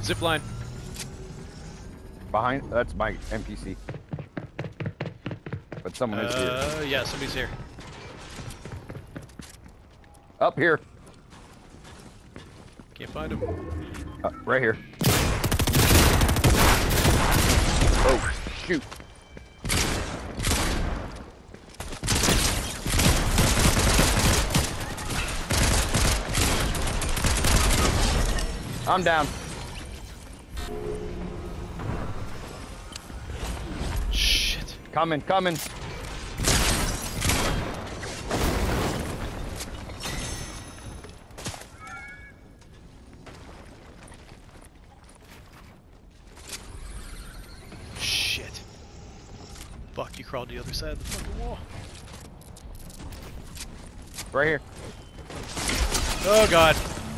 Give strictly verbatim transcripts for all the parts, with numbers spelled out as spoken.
Zip line. Behind, that's my N P C. But someone is here. Uh, yeah, somebody's here. Up here. Can't find him. Uh, right here. Oh, shoot. I'm down. Shit. Coming, coming. Shit. Fuck, you crawled to the other side of the fucking wall. Right here. Oh god.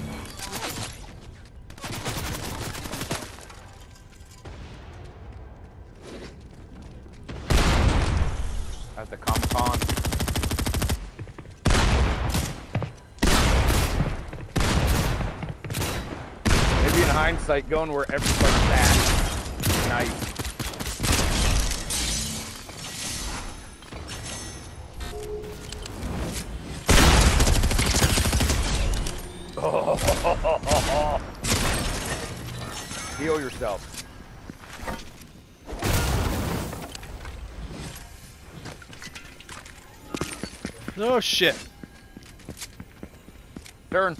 At the Comic-Con. Maybe in hindsight, going where everybody's at. Nice. Oh. Heal yourself. Oh shit. Turn.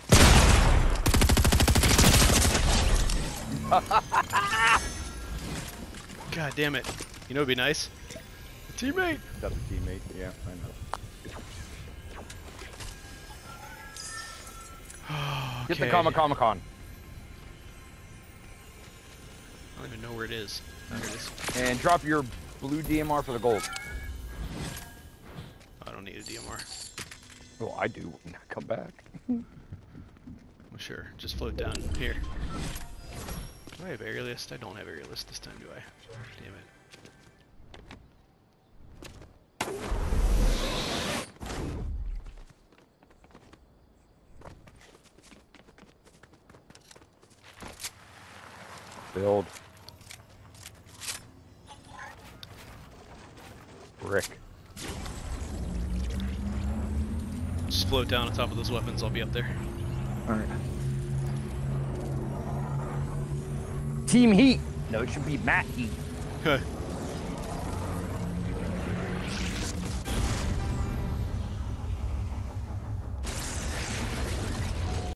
God damn it. You know what'd be nice? A teammate. That's a teammate. Yeah, I know. Oh, Get the okay. Comic Comic Con. I don't even know where it is. Oh, there it is. And drop your blue D M R for the gold. I don't need a D M R. Well, I do. Come back. Well, sure. Just float down here. Do I have area list? I don't have area list this time, do I? Damn it. Build. Brick. Just float down on top of those weapons. I'll be up there. Alright. Team Heat. No, it should be Matt Heat.